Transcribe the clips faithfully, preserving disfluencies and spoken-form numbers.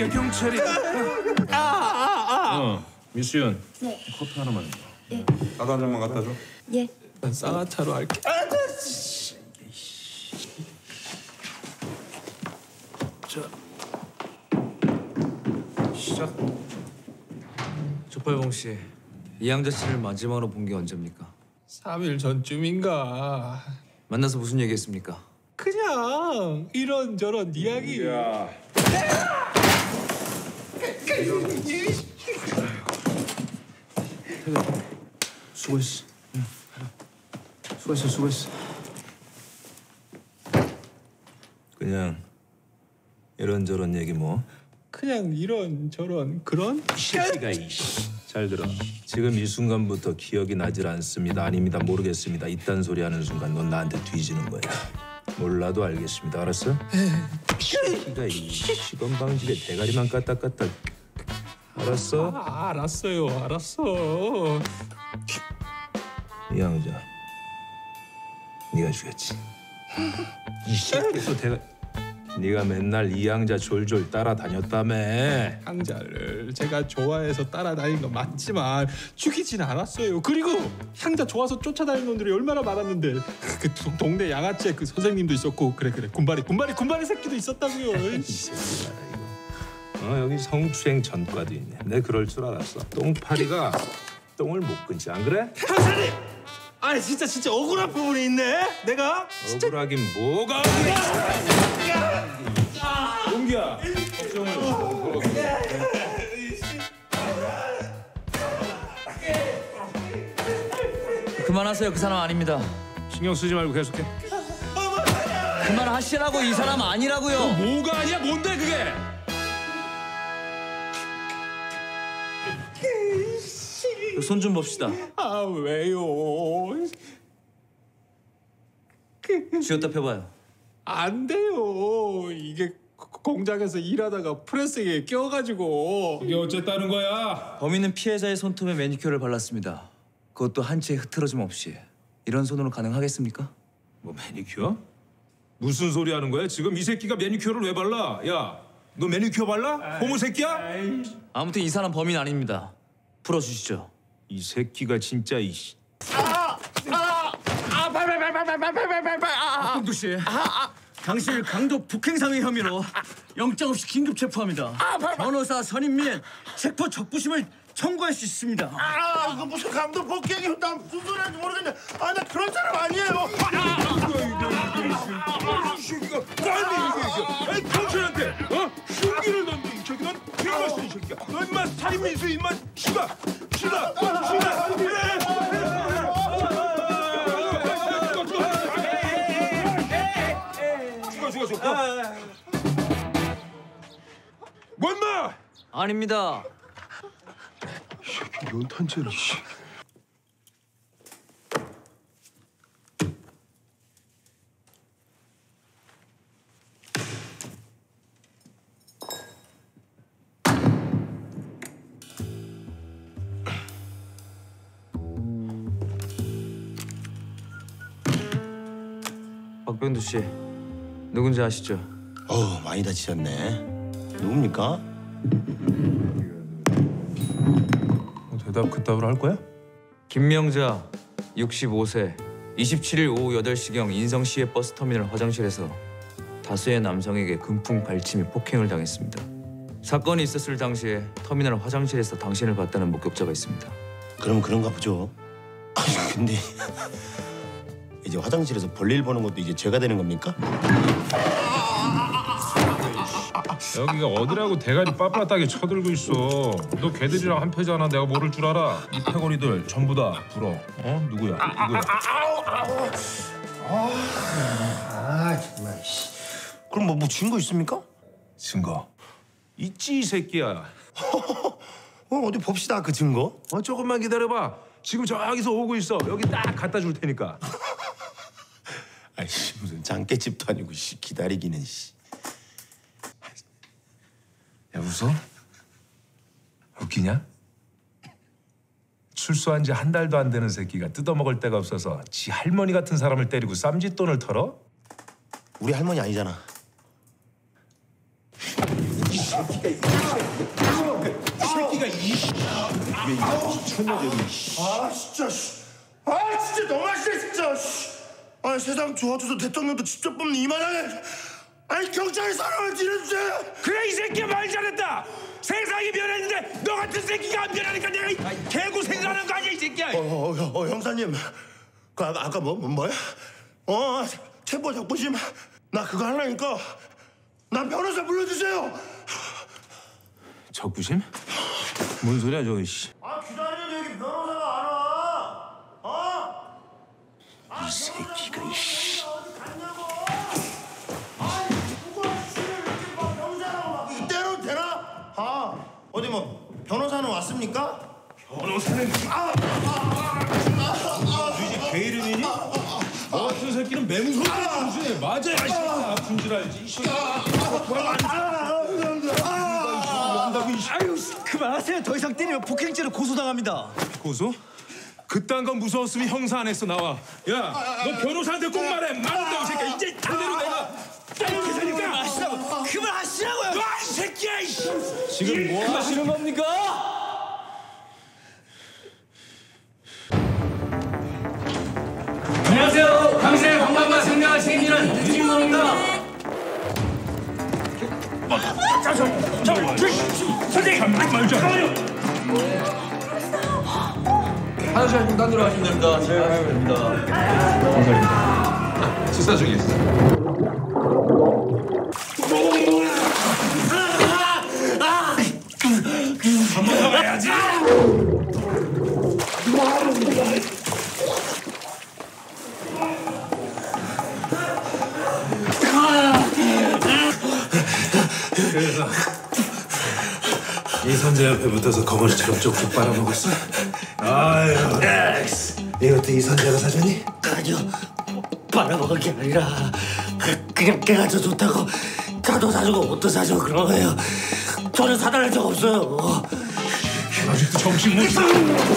경찰이야 경찰이. 아, 아, 아. 어, 미수연. 네. 커피 하나만 줘. 예. 나도 한 잔만 갖다 줘. 예. 난 쌍화차로 할게. 아, 자, 시작. 조팔봉 씨, 이양자 씨를 마지막으로 본 게 언제입니까? 삼 일 전쯤인가. 만나서 무슨 얘기했습니까? 그냥 이런저런 이야기. 야. 수고했어. 응, 수고했어, 수고했어. 그냥 이런저런 얘기 뭐? 그냥 이런저런 그런? 새끼가 이씨. 잘 들어. 지금 이 순간부터 기억이 나질 않습니다. 아닙니다. 모르겠습니다. 이딴 소리 하는 순간 넌 나한테 뒤지는 거야. 몰라도 알겠습니다. 알았어? 새끼가 이 시건 방지에 대가리만 까딱까딱. 알았어? 아, 알았어요, 알았어. 이양자, 네가 죽였지. 이 새끼도 대가. 네가 맨날 이양자 졸졸 따라다녔다며. 향자를 제가 좋아해서 따라다닌 건 맞지만 죽이진 않았어요. 그리고 향자 좋아서 쫓아다니는 놈들이 얼마나 많았는데 그 동네 양아치에 그 선생님도 있었고 그래 그래 군바리 군바리 군바리 새끼도 있었다고요. 이 새끼 봐라 이거. 어, 여기 성추행 전과도 있네. 내 그럴 줄 알았어. 똥파리가 똥을 못 끊지 안 그래? 형사님! 아니 진짜 진짜 억울한 부분이 있네. 내가 억울하긴 뭐가 억울해? 용기야. 그만하세요. 그 사람 아닙니다. 신경 쓰지 말고 계속해. 그만하시라고. 이 사람 아니라고요. 뭐가 아니야? 뭔데 그게? 손 좀 봅시다. 아 왜요? 쥐었다 펴봐요. 안 돼요. 이게 공장에서 일하다가 프레스에 껴가지고. 이게 어쨌다는 거야? 범인은 피해자의 손톱에 매니큐어를 발랐습니다. 그것도 한 채의 흐트러짐 없이. 이런 손으로 가능하겠습니까? 뭐 매니큐어? 무슨 소리 하는 거야? 지금 이 새끼가 매니큐어를 왜 발라? 야, 너 매니큐어 발라? 호모 새끼야? 아무튼 이 사람 범인 아닙니다. 풀어주시죠. 이 새끼가 진짜 이. 박봉두 씨, 당신을 강도 폭행상의 혐의로 영장 없이 긴급 체포합니다. 변호사 선임 및 체포 적부심을 청구할 수 있습니다. 아, 이거 무슨 감독 폭행이 나 무슨 소리 하는지 모르겠네. 아, 나 그런 사람 아니에요. 이 새끼가 나한테 이거 이거. 경찰한테 어? 흉기를 던져 이 새끼. 넌 개맛있어 이 새끼야. 너 인마 살인미수 인마 씨가 씨가 씨가 그래. 죽어 죽어 죽어. 뭐 인마? 아닙니다. 연탄재를 씨. 박병두 씨, 누군지 아시죠? 어우, 많이 다치셨네. 누굽니까? 대답 그따위로 할 거야? 김명자, 육십오 세, 이십칠 일 오후 여덟 시경 인성시외 버스터미널 화장실에서 다수의 남성에게 금품 발치 및 폭행을 당했습니다. 사건이 있었을 당시에 터미널 화장실에서 당신을 봤다는 목격자가 있습니다. 그럼 그런가 보죠. 아니, 근데 이제 화장실에서 볼일 보는 것도 이제 죄가 되는 겁니까? 여기가 어디라고 대가리 빳빳하게 쳐들고 있어. 너 걔들이랑 한 패잖아. 내가 모를 줄 알아. 이 패거리들 전부 다 불어. 어? 누구야? 누구야? 아, 정말. 그럼 뭐, 뭐 증거 있습니까? 증거. 있지 이 새끼야. 어, 어디 봅시다, 그 증거. 어, 조금만 기다려봐. 지금 저기서 오고 있어. 여기 딱 갖다 줄 테니까. 아이씨, 무슨 장깨집도 아니고 씨, 기다리기는 씨. 야, 웃어? 웃기냐? 출소한 지 한 달도 안 되는 새끼가 뜯어먹을 데가 없어서 지 할머니 같은 사람을 때리고 쌈짓돈을 털어? 우리 할머니 아니잖아. 이 새끼가 이 새끼가 이 천녀적인. 아 진짜. 아 진짜 너무하시네 진짜. 아 세상 좋아져서 대통령도 직접 뽑는 이만하네. 아니 경찰이 사람을 지내주세요. 그래 이 새끼야 말 잘했다. 세상이 변했는데 너 같은 새끼가 안 변하니까 내가 이 개고생을 하는 거 아니야 이 새끼야. 어, 어, 어, 어 형사님. 그 아까, 아까 뭐, 뭐 뭐야? 어 체포 적부심. 나 그거 하려니까. 난 변호사 불러주세요. 적부심? 뭔 소리야 저거 씨. 아 기다리는데 여기 변호사가 안 와. 어? 이 새끼가 이씨. 어디 갔냐고. 아니 누가 씨를 이렇게 막 변호사라고 막 이때로 되나? 아 어디 뭐 변호사는 왔습니까? 변호사는 아, 개 이름이니? 너 같은 새끼는 맹소리야 무슨 맞아야 이 새끼야 아픈 줄 알지 이 새끼야. 아유 그만하세요. 더 이상 때리면 폭행죄로 고소당합니다. 고소? 그딴 건 무서웠으면 형사 안에서 나와. 야, 너 변호사한테 꼭 말해. 말한다고 이 새끼야. 이제 그대로 내가 때릴 테니까. 하시라고. 그만하시라고요. 너 이 새끼야. 이씨. 지금 뭐 하시는 겁니까? 안녕하세요. 당신의 건강과 생명을 책임지는 유진범입니다. 선생님, 말자. 화장실 중단 들어가시면 됩니다. 제가 가면 됩니다. 수사 중이었어요. 한번 더 가야지. 그래서 이선재 옆에 붙어서 거머리처럼 쪽쪽 빨아먹었어. 아유, 이것도 이선재가 사줬니? 아니요 빨아먹은 게 아니라 그냥 걔가 저 좋다고 차도 사주고 옷도 사주고 그런 거예요. 저는 사달란 적 없어요. 아직도 정신 못 차려.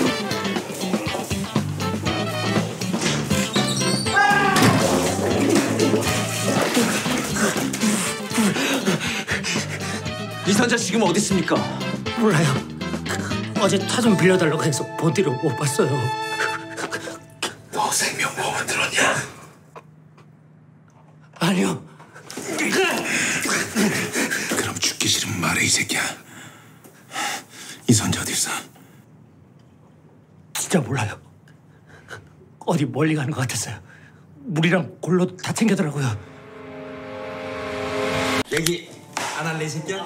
이선자 지금 어디 있습니까? 몰라요. 어제 차 좀 빌려달라고 해서 본 뒤로 못 봤어요. 너 생명보험은 들었냐? 아니요. 그럼 죽기 싫으면 말해 이 새끼야. 이선재 어디 있어? 진짜 몰라요. 어디 멀리 가는 것 같았어요. 물이랑 골로 다 챙겨더라고요. 얘기 안 할래 이 새끼야?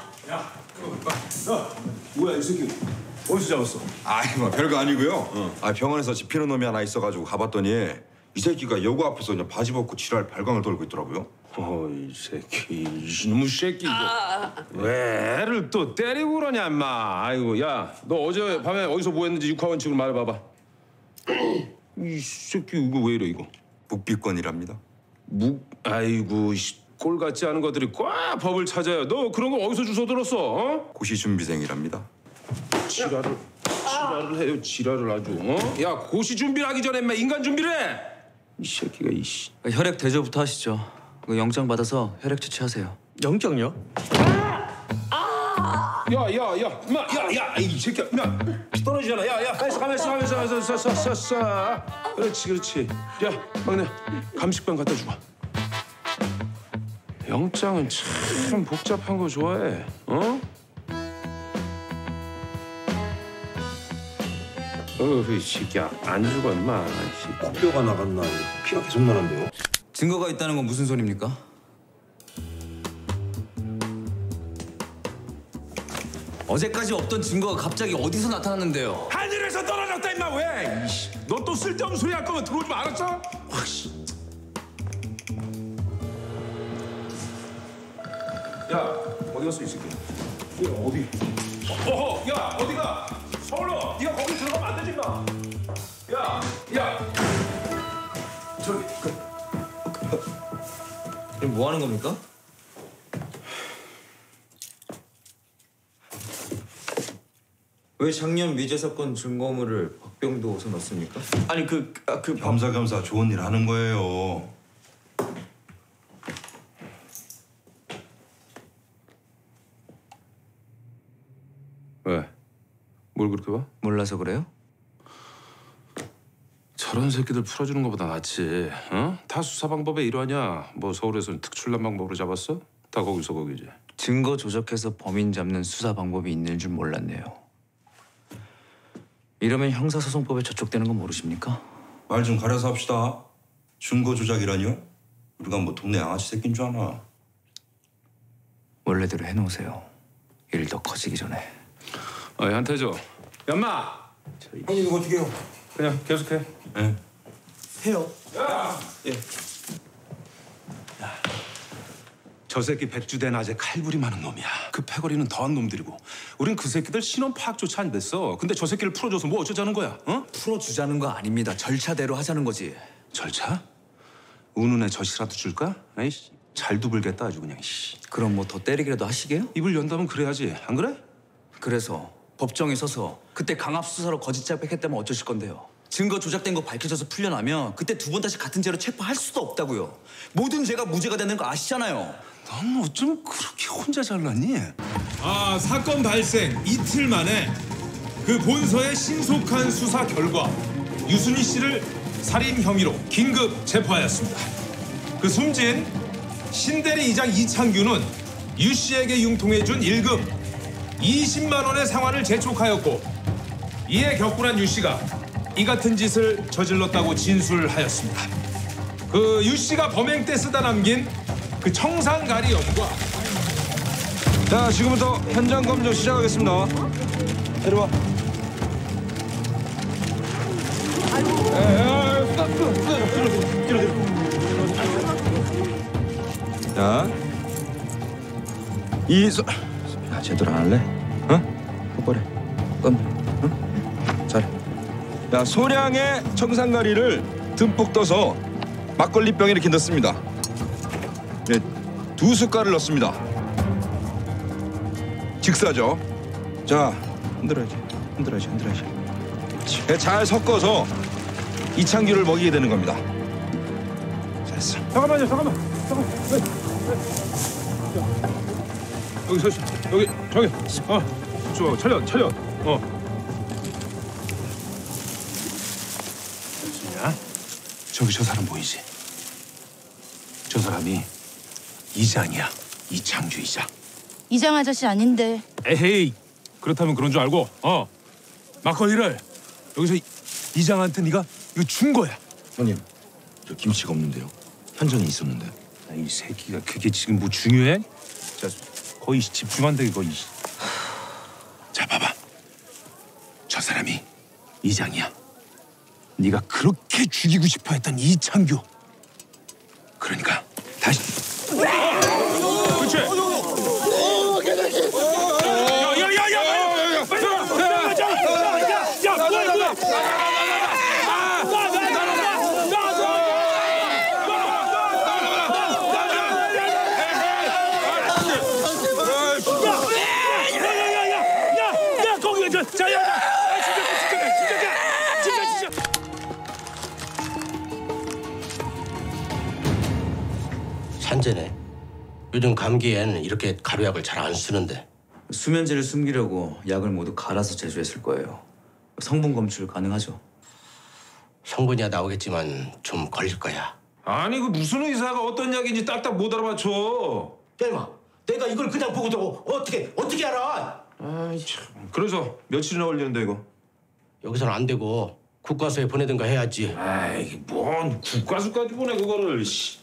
뭐야 이 새끼 어디서 잡았어? 아이 뭐 별거 아니고요. 아 병원에서 집히는 놈이 하나 있어가지고 가봤더니 이 새끼가 여고 앞에서 그냥 바지 벗고 지랄 발광을 돌고 있더라고요. 어이 새끼 이놈의 새끼 이거 왜 애를 또 때리고 그러냐 인마. 아이고 야 너 어제 밤에 어디서 뭐 했는지 육하원칙으로 말해봐봐. 이 새끼 이거 왜 이래 이거 묵비권이랍니다. 묵 아이고 꼴 같지 않은 것들이 꽉 법을 찾아요. 너 그런 거 어디서 주워 들었어? 어? 고시 준비생이랍니다. 지랄을 지랄을 해요 지랄을 아주 어? 야 고시 준비를 하기 전에 인마 인간 준비를 해. 이 새끼가 이씨. 혈액 대조부터 하시죠. 그 영장 받아서 혈액 채취하세요. 영장요? 야야야 인마 야야 이 새끼야 인마 떨어지잖아. 야야 가만있어 가만있어 가만있어 가만있어 싸싸싸 그렇지 그렇지. 야 막내 감식반 갖다 주고. 영장은 참 복잡한 거 좋아해. 어? 어이 새끼야 안 죽어 인마. 코뼈가 나갔나 피가 계속 나는데요. 증거가 있다는 건 무슨 소리입니까? 어제까지 없던 증거가 갑자기 어디서 나타났는데요? 하늘에서 떨어졌다 임마 왜? 너 또 쓸데없는 소리 할 거면 들어오지 마 알았어? 와씨. 야 어디 갔어 이 새끼? 야 어디? 어허 야 어디가? 서울로 네가 거기 들어가면 안 되지 임마. 야 야. 저기 그. 지금 뭐 하는 겁니까? 왜 작년 미제 사건 증거물을 박병도에서 넣습니까? 아니 그 아, 그 겸사겸사 좋은 일 하는 거예요. 뭘 그렇게 봐? 몰라서 그래요? 저런 새끼들 풀어주는 것보다 낫지. 어? 다 수사 방법의 일환이야. 뭐 서울에서는 특출난 방법으로 잡았어? 다 거기서 거기지. 증거 조작해서 범인 잡는 수사 방법이 있는 줄 몰랐네요. 이러면 형사소송법에 저촉되는 건 모르십니까? 말 좀 가려서 합시다. 증거 조작이라니요? 우리가 뭐 동네 양아치 새끼인 줄 아나. 원래대로 해놓으세요. 일 더 커지기 전에. 어, 한태조. 연마. 아니 이거 어떻게 해요? 그냥 계속해. 예. 해요. 저 새끼 백주대 낮에 칼부림하는 놈이야. 그 패거리는 더한 놈들이고. 우린 그 새끼들 신원 파악조차 안 됐어. 근데 저 새끼를 풀어줘서 뭐 어쩌자는 거야? 어? 풀어주자는 거 아닙니다. 절차대로 하자는 거지. 절차? 우는 애 젖이라도 줄까? 에이씨, 잘 두불겠다 아주 그냥. 씨. 그럼 뭐 더 때리기라도 하시게요? 입을 연다면 그래야지. 안 그래? 그래서 법정에 서서 그때 강압 수사로 거짓 자백했다면 어쩌실 건데요? 증거 조작된 거 밝혀져서 풀려나면 그때 두 번 다시 같은 죄로 체포할 수도 없다고요. 모든 죄가 무죄가 되는 거 아시잖아요. 넌 어쩜 그렇게 혼자 잘났니? 아, 사건 발생 이틀 만에 그 본서의 신속한 수사 결과 유순희 씨를 살인 혐의로 긴급 체포하였습니다. 그 숨진 신대리 이장 이창규는 유 씨에게 융통해준 일금 이십만 원의 상환을 재촉하였고, 이에 격분한 유 씨가 이 같은 짓을 저질렀다고 진술하였습니다. 그 유 씨가 범행 때 쓰다 남긴 그 청산가리염과 자 지금부터 현장 검증 시작하겠습니다. 내려와. 자, 이 소... 야 제대로 안 할래? 어? 똑바로 해. 건. 응? 잘해. 자, 소량의 청산가리를 듬뿍 떠서 막걸리병에 이렇게 넣습니다. 네, 두 숟갈을 넣습니다. 직사죠. 자, 흔들어야지, 흔들어야지, 흔들어야지. 네, 잘 섞어서 이창규를 먹이게 되는 겁니다. 됐어. 잠깐만요, 잠깐만, 잠깐만. 여기 서시, 여기 저기, 어, 좋아, 차렷, 차렷, 어. 야, 저기 저 사람 보이지? 저 사람이 이장이야. 이창규 이장. 이장 아저씨 아닌데. 에헤이, 그렇다면 그런 줄 알고, 어, 막걸리를 여기서 이- 이장한테 네가 이거 준 거야. 형님, 저 김치가 없는데요. 현장에 있었는데. 아, 이 새끼가 그게 지금 뭐 중요해? 자, 거의 집중한다 이거. 자, 봐봐. 저 사람이 이장이야. 네가 그렇게 죽이고 싶어 했던 이창규. 그러니까 다시. 그렇지. 야야야야! 빨리 와! 야, 뭐야 뭐야! 야야야야! 거기 저 자야! 진짜 진짜 진짜 진짜 진짜. 산재네. 요즘 감기엔 이렇게 가루약을 잘 안 쓰는데. 수면제를 숨기려고 약을 모두 갈아서 제조했을 거예요. 성분 검출 가능하죠? 성분이야 나오겠지만 좀 걸릴 거야. 아니 그 무슨 의사가 어떤 약인지 딱딱 못 알아맞혀. 야 임마, 내가 이걸 그냥 보고도 어떻게 어떻게 알아? 아이 참. 그래서 며칠이나 걸리는데 이거? 여기서는 안 되고 국과수에 보내든가 해야지. 아이 뭔 국가수까지 보내 그거를. 씨.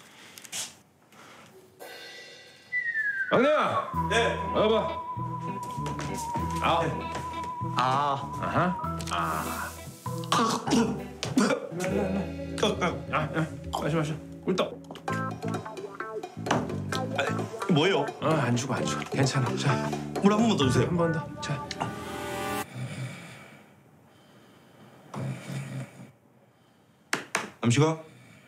막내야. 네. 와봐. 아. 아, 아하. 아. 아, 마셔 마셔. 꿀떡. 뭐예요? 어, 안 주고 안 주고. 괜찮아. 자, 물 한 번만 더 주세요. 한 번 더. 자. 남식아.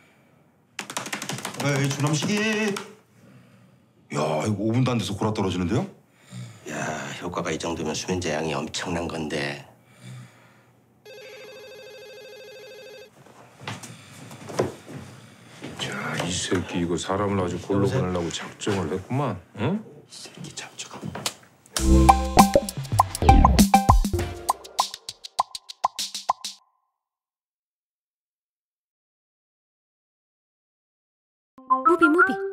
에이, 조남식이. 야, 이거 오 분도 안 돼서 골아 떨어지는데요? 야, 효과가 이 정도면 수면제 양이 엄청난 건데. 자, 이 새끼 이거 사람을 아주 골로 보내려고 작정을 했구만. 응? 이 새끼 참 저거. 무비 무비